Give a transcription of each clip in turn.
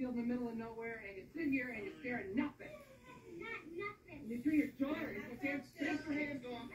field in the middle of nowhere, and you sit here and you stare at nothing. Not nothing. You do your daughter. You can't take your hands off.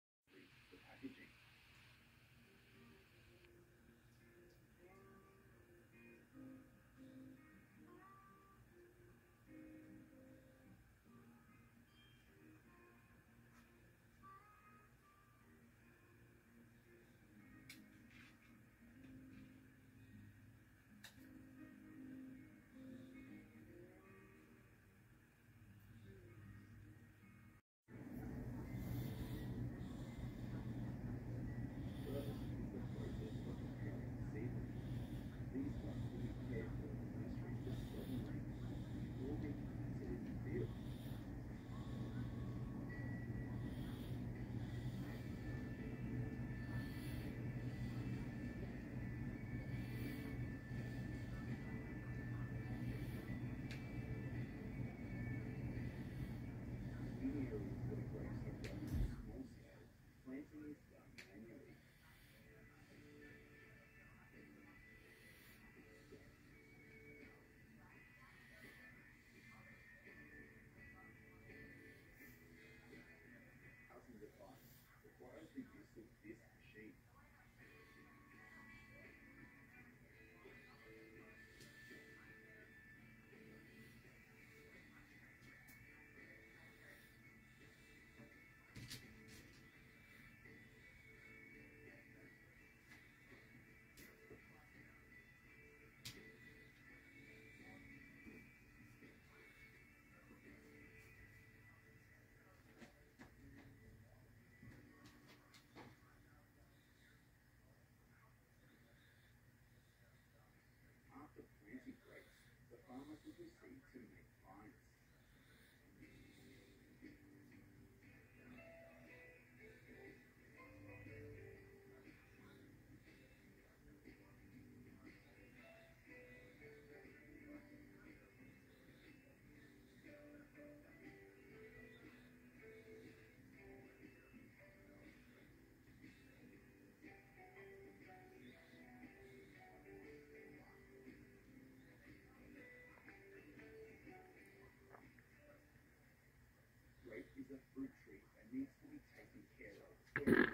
Is a fruit tree that needs to be taken care of.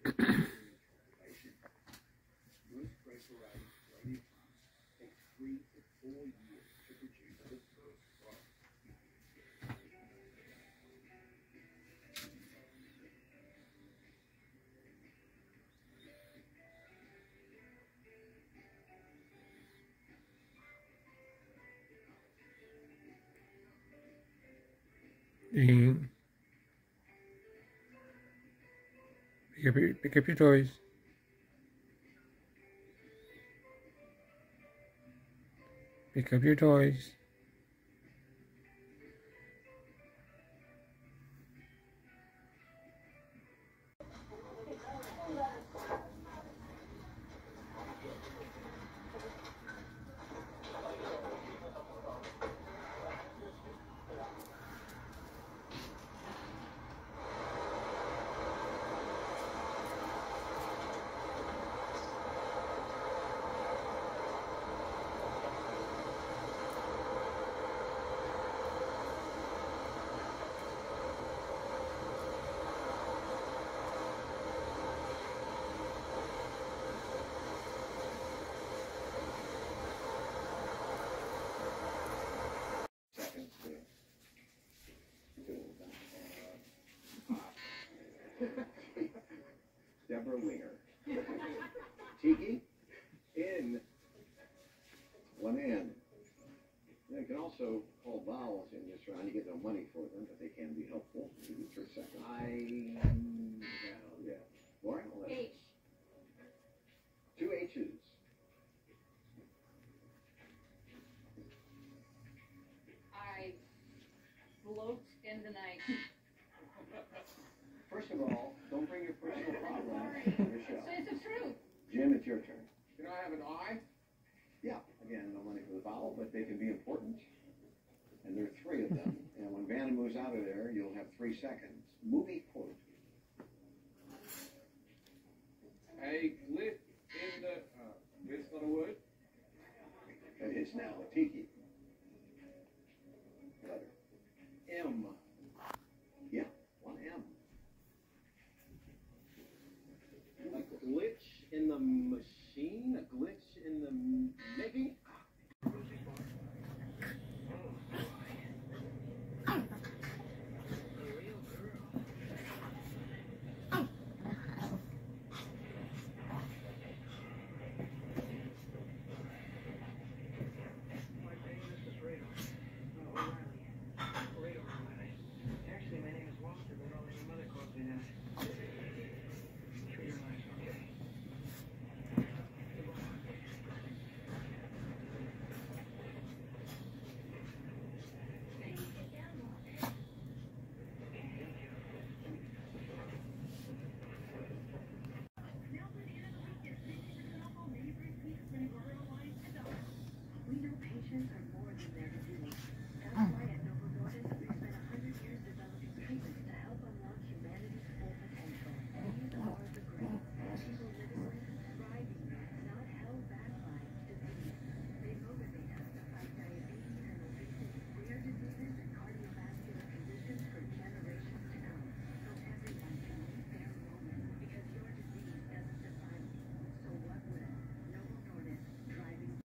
Most grape varieties grown in France take 3 to 4 years to produce the first crop. Pick up your toys. Pick up your toys. Deborah Winger. Tiki in one hand. You can also call vowels in this round. You get no money for them, but they can be helpful. Give you 3 seconds. Yeah. Lauren? H. 2 H's. I float in the night. First of all, don't bring your personal problems on your show. It's the truth. Jim, it's your turn. Can I have an I? Yeah, again, no money for the vowel, but they can be important. And there are 3 of them. And when Vanna moves out of there, you'll have 3 seconds. Movie quote. A glit in the, it's not a word? It is now a tiki.